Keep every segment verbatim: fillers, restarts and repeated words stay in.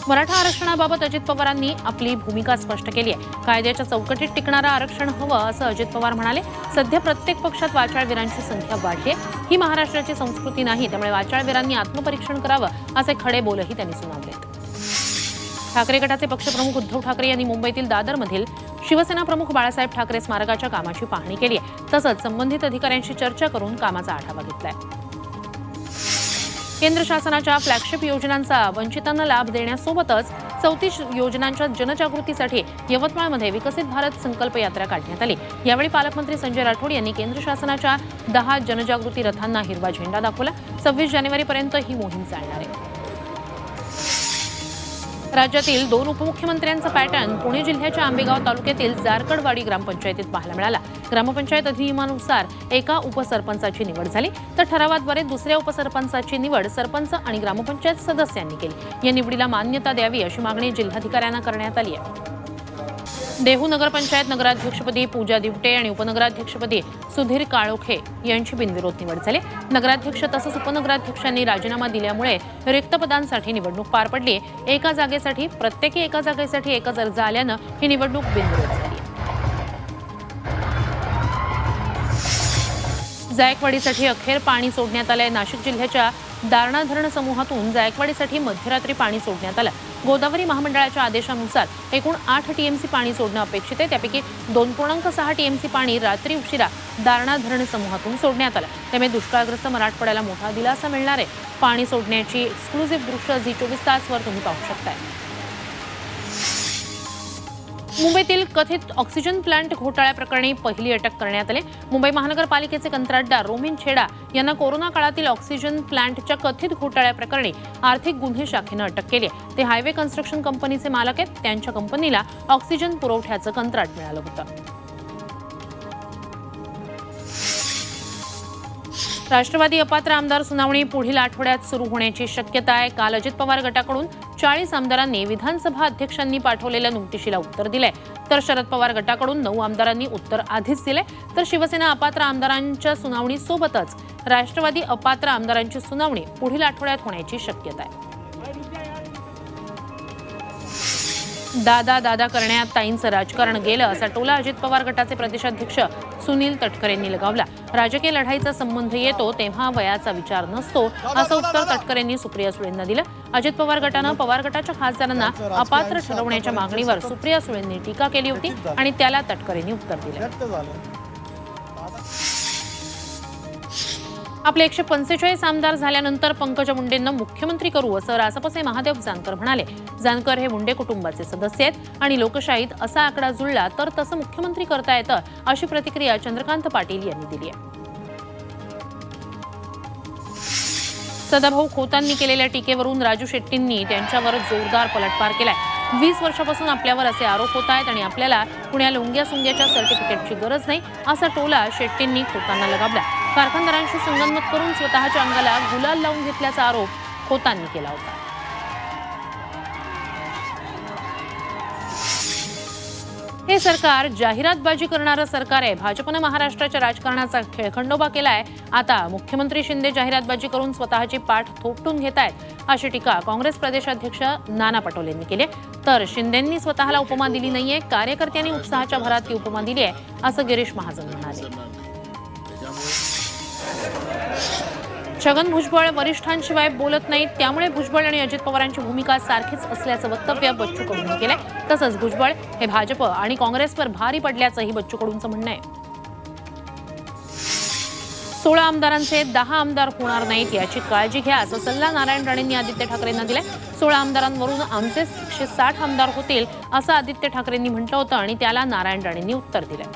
मराठा आरक्षणाबाबत अजित पवारांनी आपली भूमिका स्पष्ट केली आहे। कायद्याच्या चौकटीत टिकणारं आरक्षण हवं असं अजित पवार म्हणाले। सध्या प्रत्येक पक्षात वाचाळवीरांची संख्या वाढली आहे। ही महाराष्ट्राची संस्कृती नाही, त्यामुळे वाचाळवीरांनी आत्मपरीक्षण करावं असे खडे बोलही त्यांनी सुनावले। ठाकरे गटाचे पक्षप्रमुख उद्धव ठाकरे यांनी मुंबईतील दादरमधील शिवसेना प्रमुख बाळासाहेब ठाकरे स्मारकाच्या कामाची पाहणी केली आहे। तसंच संबंधित अधिकाऱ्यांशी चर्चा करून कामाचा आढावा घेतलाय। केंद्र शासनाच्या फ्लॅगशिप योजनांचा वंचितांना लाभ देण्यासोबतच चौतीस योजनांच्या जनजागृतीसाठी यवतमाळमध्ये विकसित भारत संकल्प यात्रा काढण्यात आली। यावेळी पालकमंत्री संजय राठोड यांनी केंद्र शासनाच्या दहा जनजागृती रथांना हिरवा झेंडा दाखवला। सव्वीस जानेवारीपर्यंत ही मोहीम चालणार आहे। राज्यातील दोन उपमुख्यमंत्र्यांचा पॅटर्न पुणे जिल्ह्याच्या आंबेगाव तालुक्यातील जारकडवाडी ग्रामपंचायतीत पाहायला मिळाला। ग्रामपंचायत अधिनियमानुसार एका उपसरपंचाची निवड झाली, तर ठरावाद्वारे दुसऱ्या उपसरपंचाची निवड सरपंच आणि ग्रामपंचायत सदस्यांनी केली। या निवडीला मान्यता द्यावी अशी मागणी जिल्हाधिकाऱ्यांना करण्यात आली आहे। देहू नगरपंचायत नगराध्यक्षपदी पूजा दिवटे आणि उपनगराध्यक्षपदी सुधीर काळोखे यांची बिनविरोध निवड झाली। नगराध्यक्ष तसंच उपनगराध्यक्षांनी राजीनामा दिल्यामुळे रिक्त पदांसाठी निवडणूक पार पडली। एका जागेसाठी प्रत्येकी एका जागेसाठी एकच अर्ज आल्यानं ही निवडणूक बिनविरोध झाली। जायकवाडीसाठी अखेर पाणी सोडण्यात आलंय। नाशिक जिल्ह्याच्या दारणा धरण समूहातून जायकवाडीसाठी मध्यरात्री पाणी सोडण्यात आलं। गोदावरी महामंडळाच्या आदेशानुसार एकूण आठ टीएमसी पाणी सोडणं अपेक्षित आहे। त्यापैकी दोन पूर्णांक सहा टीएमसी पाणी रात्री उशिरा दारणा धरण समूहातून सोडण्यात आलं। त्यामुळे दुष्काळग्रस्त मराठवाड्याला मोठा दिलासा मिळणार आहे। पाणी सोडण्याची एक्सक्लुझिव्ह दृश्य झी चोवीस तासवर तुम्ही पाहू शकताय। मुंबईतील कथित ऑक्सिजन प्लांट घोटाळ्याप्रकरणी पहिली अटक करण्यात आली। मुंबई महानगरपालिकेचे कंत्राटदार रोमिन छेडा यांना कोरोना काळातील ऑक्सिजन प्लांटच्या कथित घोटाळ्याप्रकरणी आर्थिक गुन्हे शाखेनं अटक केली आहे। ते हायवे कन्स्ट्रक्शन कंपनीचे मालक आहेत। त्यांच्या कंपनीला ऑक्सिजन पुरवठ्याचं कंत्राट मिळालं होतं। राष्ट्रवादी अपात्र आमदार सुनावणी पुढील आठवड्यात सुरू होण्याची शक्यता आहे। काल अजित पवार गटाकडून चाळीस आमदारांनी विधानसभा अध्यक्षांनी पाठवलेल्या नोटिशीला उत्तर दिलंय, तर शरद पवार गटाकडून नऊ आमदारांनी उत्तर आधीच दिले। तर शिवसेना अपात्र आमदारांच्या सुनावणीसोबतच राष्ट्रवादी अपात्र आमदारांची सुनावणी पुढील आठवड्यात होण्याची शक्यता आहे। दादा दादा करण्यात ताईंचं राजकारण गेलं असा टोला अजित पवार गटाचे प्रदेशाध्यक्ष सुनील तटकरे यांनी लगावला। राजकीय लढाईचा संबंध येतो तेव्हा वयाचा विचार नसतो असं उत्तर तटकरे यांनी सुप्रिया सुळेंना दिलं। अजित पवार गटानं पवार गटाच्या खासदारांना अपात्र ठरवण्याच्या मागणीवर सुप्रिया सुळेंनी टीका केली होती आणि त्याला तटकरे यांनी उत्तर दिलं। आपले एकशे पंचेचाळीस आमदार झाल्यानंतर पंकजा मुंडेंना मुख्यमंत्री करू असं रासपचे महादेव जानकर म्हणाले। जानकर हे मुंडे कुटुंबाचे सदस्य आहेत आणि लोकशाहीत असा आकडा जुळला तर तसं मुख्यमंत्री करता येतं अशी प्रतिक्रिया चंद्रकांत पाटील यांनी दिली आहे। सदाभाऊ खोतांनी केलेल्या टीकेवरून राजू शेट्टींनी त्यांच्यावर जोरदार पलटवार केलाय। वीस वर्षापासून आपल्यावर असे आरोप होत आहेत आणि आपल्याला कुण्या लुंग्या सुंग्याच्या सर्टिफिकेटची गरज नाही असा टोला शेट्टींनी खोतांना लगावला। कारखानदारांशी संगनमत करून स्वतःच्या अंगाला गुलाल लावून घेतल्याचा आरोप खोतांनी केला होता। हे सरकार जाहिरातबाजी करणारं सरकार आहे। भाजपनं महाराष्ट्राच्या राजकारणाचा खेळखंडोबा केलाय। आता मुख्यमंत्री शिंदे जाहिरातबाजी करून स्वतःची पाठ थोपटून घेत आहेत अशी टीका काँग्रेस प्रदेशाध्यक्ष नाना पटोले यांनी केली। तर शिंदेंनी स्वतःला उपमा दिली नाहीये, कार्यकर्त्यांनी उत्साहाच्या भरात ती उपमा दिली आहे असं गिरीश महाजन म्हणाले। छगन भुजबळ वरिष्ठांशिवाय बोलत नाहीत, त्यामुळे भुजबळ आणि अजित पवारांची भूमिका सारखीच असल्याचं वक्तव्य बच्चू कडूंनी केलंय। तसंच भुजबळ हे भाजप आणि काँग्रेसवर भारी पडल्याचंही बच्चू कडूंचं म्हणणं आहे। सोळा आमदारांचे दहा आमदार होणार नाहीत याची काळजी घ्या असा सल्ला नारायण राणेंनी आदित्य ठाकरेंना दिलाय। सोळा आमदारांवरून आमचे एकशे साठ आमदार होतील असं आदित्य ठाकरेंनी म्हटलं होतं आणि त्याला नारायण राणेंनी उत्तर दिलंय।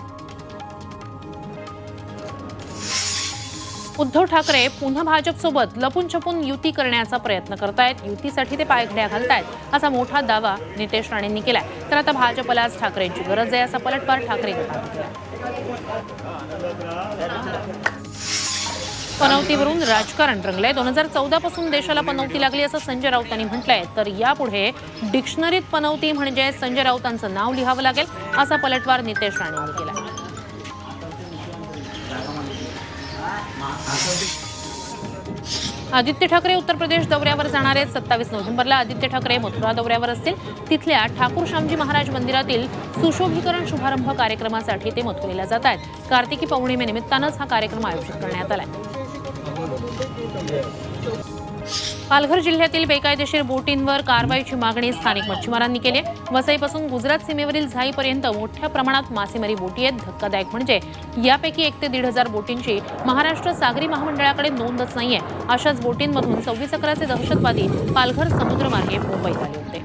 उद्धव ठाकरे पुन्हा भाजपसोबत लपून छपून युती करण्याचा प्रयत्न करतायत। युतीसाठी ते पायघड्या घालतायत असा मोठा दावा नितेश राणेंनी केलाय। तर आता भाजपलाच ठाकरेंची गरज आहे असा पलटवार ठाकरे गटाने केला। पनौतीवरून राजकारण रंगलंय। दोन हजार चौदा पासून देशाला पनौती लागली असं संजय राऊतांनी म्हटलंय। तर यापुढे डिक्शनरीत पनौती म्हणजे संजय राऊतांचं नाव लिहावं लागेल असा पलटवार नितेश राणेंनी केला। आदित्य ठाकरे उत्तर प्रदेश दौऱ्यावर जाणार आहेत. सत्तावीस नोव्हेंबरला आदित्य ठाकरे मथुरा दौऱ्यावर असतील. तिथल्या ठाकूर श्यामजी महाराज मंदिरातील सुशोभीकरण शुभारंभ कार्यक्रमासाठी ते मथुरेला जात आहेत. कार्तिकी पौर्णिमेनिमित्तानंच हा कार्यक्रम आयोजित करण्यात आलाय. पालघर जिल्ह्यातील बेकायदेशीर बोटींवर कारवाईची मागणी स्थानिक मच्छीमारांनी केली आहे. वसईपासून गुजरात सीमेवरील झाईपर्यंत मोठ्या प्रमाणात मासेमारी बोटी आहेत. धक्कादायक म्हणजे यापैकी एक ते दीड हजार बोटींची महाराष्ट्र सागरी महामंडळाकडे नोंदच नाहीये. अशाच बोटींमधून सव्वीस अकराचे दहशतवादी पालघर समुद्रमार्गे मुंबईत आले होते.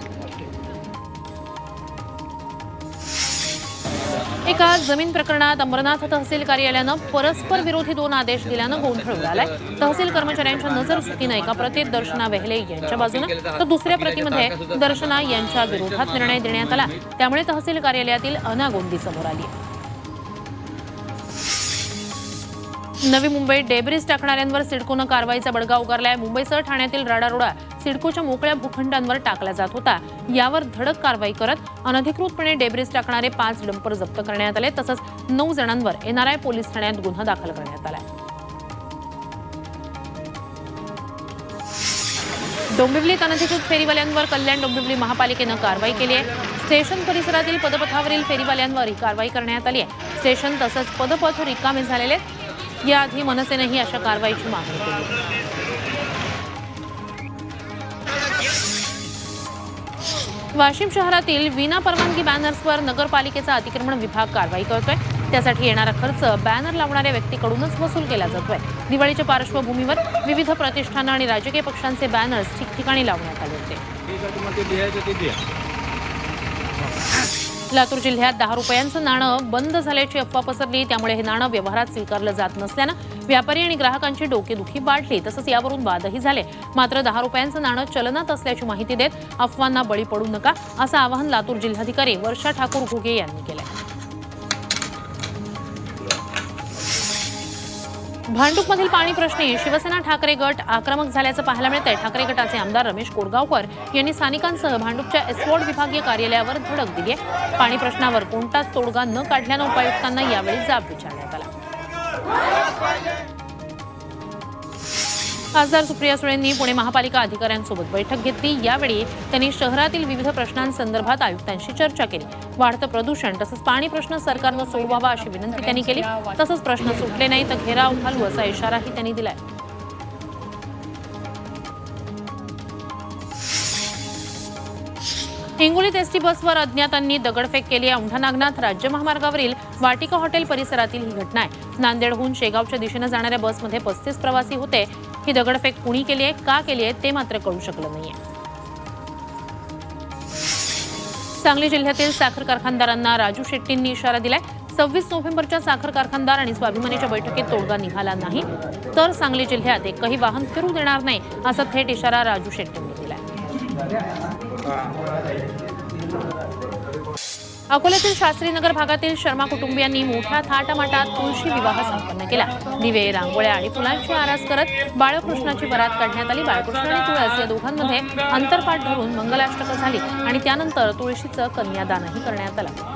एका जमीन प्रकरणात अंबरनाथ तहसील कार्यालयानं परस्पर विरोधी दोन आदेश दिल्यानं गोंधळ उडालाय. तहसील कर्मचाऱ्यांच्या नजरचुकीनं एका प्रतीत दर्शना वेहले यांच्या बाजूने तर दुसऱ्या प्रतीमध्ये दर्शना यांच्या विरोधात निर्णय देण्यात आला. त्यामुळे तहसील कार्यालयातील अनागोंदी समोर आली. नवी मुंबईत डेब्रिज टाकणाऱ्यांवर सिडकोनं कारवाईचा बडगा उगारलाय. मुंबईसह ठाण्यातील राडारोडा सिडकोच्या मोकळ्या भूखंडांवर टाकला जात होता. यावर धडक कारवाई करत अनधिकृतपणे डेब्रिज टाकणारे पाच डंपर जप्त करण्यात आले. तसंच नऊ जणांवर एनआरआय पोलीस ठाण्यात गुन्हा दाखल करण्यात आला. डोंबिवलीत अनधिकृत फेरीवाल्यांवर कल्याण डोंबिवली महापालिकेनं कारवाई केली आहे. स्टेशन परिसरातील पदपथावरील फेरीवाल्यांवर ही कारवाई करण्यात आली आहे. स्टेशन तसंच पदपथ रिकामे झालेले आहेत. याआधी मनसेनेही अशा कारवाईची मागणी केली. वाशिम शहरातील विना परवानगी बॅनर्सवर नगरपालिकेचा अतिक्रमण विभाग कारवाई करतोय. त्यासाठी येणारा खर्च बॅनर लावणाऱ्या व्यक्तीकडूनच वसूल केला जातोय. दिवाळीच्या पार्श्वभूमीवर विविध प्रतिष्ठानं आणि राजकीय पक्षांचे बॅनर्स ठिकठिकाणी लावण्यात आले होते. लातूर जिल्ह्यात दहा रुपयांचं नाणं बंद झाल्याची अफवा पसरली. त्यामुळे हे नाणं व्यवहारात स्वीकारलं जात नसल्यानं व्यापारी आणि ग्राहकांची डोकेदुखी वाढली. तसंच यावरून वादही झाले. मात्र दहा रुपयांचं नाणं चलनात असल्याची माहिती देत अफवांना बळी पडू नका असं आवाहन लातूर जिल्हाधिकारी वर्षा ठाकूर घुगे यांनी केलं. भांडूपमधील पाणी प्रश्नी शिवसेना ठाकरे गट आक्रमक झाल्याचं पाहायला मिळतंय. ठाकरे गटाचे आमदार रमेश कोरगावकर यांनी स्थानिकांसह भांडूपच्या एसवॉर्ड विभागीय कार्यालयावर धडक दिली आहे. पाणी प्रश्नावर कोणताच तोडगा न काढल्यानं उपायुक्तांना यावेळी जाब विचारण्यात आला. खासदार सुप्रिया सुळेंनी पुणे महापालिका अधिकाऱ्यांसोबत बैठक घेतली. यावेळी त्यांनी शहरातील विविध प्रश्नांसंदर्भात आयुक्तांशी चर्चा केली. वाढतं प्रदूषण तसंच पाणी प्रश्न सरकारनं सोडवावा अशी विनंती त्यांनी केली. तसंच प्रश्न सुटले नाही तर घेराव घालू असा इशाराही त्यांनी दिलाय. हिंगोलीत एसटी बसवर अज्ञातांनी दगडफेक केली आहे. औंढा नागनाथ राज्य महामार्गावरील वाटिका हॉटेल परिसरातील ही घटना आहे. नांदेडहून शेगावच्या दिशेनं जाणाऱ्या बसमध्ये पस्तीस प्रवासी होते. ही दगडफेक कुणी केली आहे, का केली आहे ते मात्र कळू शकलं नाहीये. सांगली जिल्ह्यातील साखर कारखानदारांना राजू शेट्टींनी इशारा दिलाय. सव्वीस नोव्हेंबरच्या साखर कारखानदार आणि स्वाभिमानीच्या बैठकीत तोडगा निघाला नाही तर सांगली जिल्ह्यात एकही वाहन फिरू देणार नाही असा थेट इशारा राजू शेट्टींनी दिलाय. अकोल्यातील शास्त्रीनगर भागातील शर्मा कुटुंबियांनी मोठ्या थाटामाटात तुळशी विवाह संपन्न केला. दिवे, रांगोळ्या आणि फुलांची आरास करत बाळकृष्णाची वरात काढण्यात आली. बाळकृष्ण आणि तुळस या दोघांमध्ये अंतरपाठ धरून मंगलाष्टक झाली आणि त्यानंतर तुळशीचं कन्यादानही करण्यात आलं.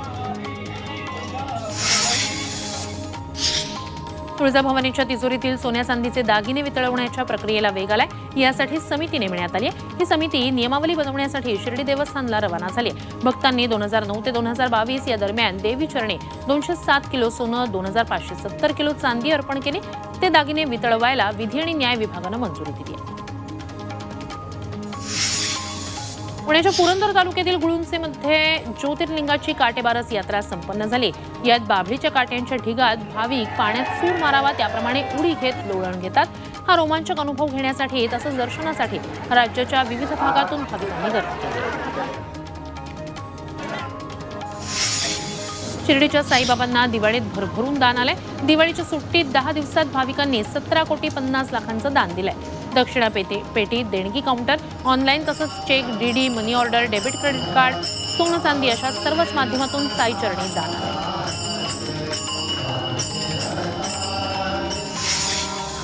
तुळजाभवानीच्या तिजोरीतील सोन्या चांदीचे दागिने वितळवण्याच्या प्रक्रियेला वेग आलाय. यासाठी समिती नेमण्यात आली आहे. ही समिती नियमावली बनवण्यासाठी शिर्डी देवस्थानला रवाना झाली आहे. भक्तांनी दोन हजार नऊ ते दोन हजार बावीस या दरम्यान देवी चरणी दोनशे सात किलो सोनं, दोन हजार पाचशे सत्तर किलो चांदी अर्पण केली. ते दागिने वितळवायला विधी आणि न्याय विभागानं मंजुरी दिली आहे. पुण्याच्या पुरंदर तालुक्यातील गुळुंचेमध्ये ज्योतिर्लिंगाची काटेबारस यात्रा संपन्न झाली. यात बाभळीच्या काट्यांच्या ढिगात भाविक पाण्यात सूर मारावा त्याप्रमाणे उडी घेत लोळण घेतात. हा रोमांचक अनुभव घेण्यासाठी तसंच दर्शनासाठी राज्याच्या विविध भागातून भाविकांनी गर्दी केली. शिर्डीच्या साईबाबांना दिवाळीत भरभरून दान आलंय. दिवाळीच्या सुट्टीत दहा दिवसात भाविकांनी सतरा कोटी पन्नास लाखांचं दान दिलंय. दक्षिणा पेटी पेटी देणगी काउंटर, ऑनलाईन तसंच cheque, DD, money order, debit, credit card, सोनं चांदी अशा सर्वच माध्यमातून साई चरणी दान आलंय.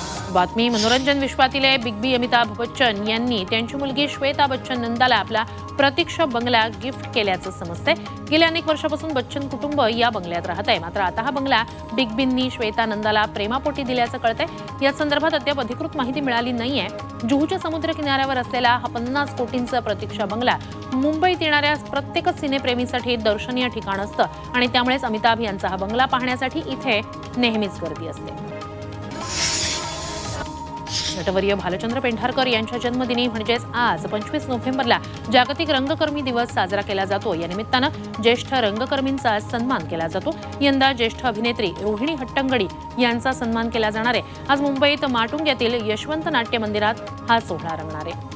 बातमी मनोरंजन विश्वातील बिग बी अमिताभ बच्चन यांनी त्यांची मुलगी श्वेता बच्चन नंदाला आपला प्रतीक्षा बंगला गिफ्ट केल्याचं समजतंय। गेल्या अनेक वर्षापासून बच्चन कुटुंब या बंगल्यात राहत आहे, मात्र आता हा बंगला बिग बींनी श्वेता नंदाला प्रेमापोटी दिल्याचं कळतंय। या संदर्भात अद्याप अधिकृत माहिती मिळाली नाहीये। जुहूच्या समुद्र किनाऱ्यावर असलेला हा पन्नास कोटींचा प्रतीक्षा बंगला मुंबईत येणाऱ्या प्रत्येकच सिनेप्रेमीसाठी दर्शनीय ठिकाण असतं आणि त्यामुळेच अमिताभ यांचा हा बंगला पाहण्यासाठी इथे नेहमीच गर्दी असते। नटवर्य भालचंद्र पेंढारकर यांच्या जन्मदिनी म्हणजेच आज पंचवीस नोव्हेंबरला जागतिक रंगकर्मी दिवस साजरा केला जातो। या निमित्तानं ज्येष्ठ रंगकर्मींचा सन्मान केला जातो। यंदा ज्येष्ठ अभिनेत्री रोहिणी हट्टंगडी यांचा सन्मान केला जाणार आहे। आज मुंबईत माटुंग्यातील यशवंत नाट्य मंदिरात हा सोहळा रंगणार आहे।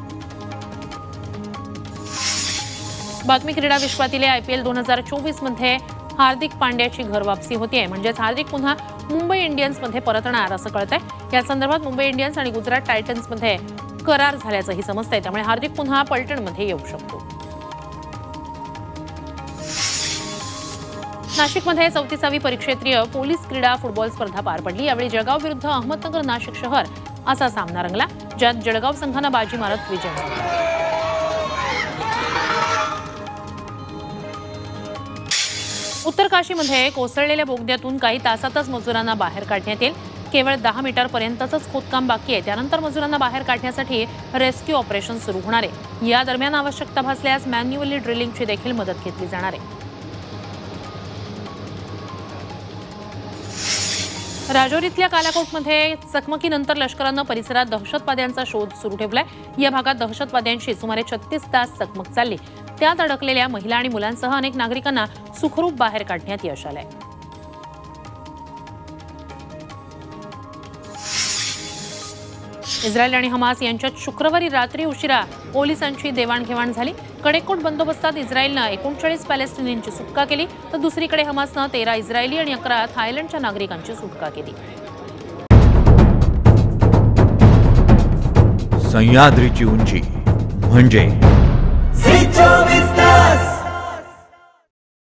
बातमी क्रीडा विश्वातील आयपीएल दोन हजार चोवीस मध्ये हार्दिक पांड्याची घरवापसी होतीये, म्हणजेच हार्दिक पुन्हा मुंबई इंडियन्समध्ये परतणार असं कळतंय। या संदर्भात मुंबई इंडियन्स आणि गुजरात टायटन्समध्ये करार झाल्याचंही समजतंय, त्यामुळे हार्दिक पुन्हा पलटणमध्ये येऊ शकतो। नाशिकमध्ये चौतीसावी परिक्षेत्रीय पोलीस क्रीडा फुटबॉल स्पर्धा पार पडली। यावेळी जळगाव विरुद्ध अहमदनगर नाशिक शहर असा सामना रंगला, ज्यात जळगाव संघानं बाजी मारत विजय मिळवला। उत्तर काशीमध्ये कोसळलेल्या बोगद्यातून काही तासातच मजुरांना बाहेर काढण्यात येईल। केवळ दहा मीटर पर्यंतच खोदकाम बाकी आहे, त्यानंतर मजुरांना बाहेर काढण्यासाठी रेस्क्यू ऑपरेशन सुरू होणार आहे। या दरम्यान आवश्यकता भासल्यास मॅन्युअली ड्रिलिंगची देखील मदत घेतली जाणार आहे। राजौरीतल्या कालाकोटमध्ये चकमकीनंतर लष्करानं परिसरात दहशतवाद्यांचा शोध सुरू ठेवलाय। या भागात दहशतवाद्यांशी सुमारे छत्तीस तास चकमक चालली। त्यात अडकलेल्या महिला आणि मुलांसह अनेक नागरिकांना सुखरूप बाहेर काढण्यात यश आलंय। इस्रायल आणि हमास यांच्यात शुक्रवारी रात्री उशिरा पोलिसांची देवाणघेवाण झाली। कडेकोट बंदोबस्तात इस्रायलनं एकोणचाळीस पॅलेस्टिनींची सुटका केली, तर दुसरीकडे हमासनं तेरा इस्रायली आणि अकरा थायलंडच्या नागरिकांची सुटका केली। सह्याद्रीची उंची म्हणजे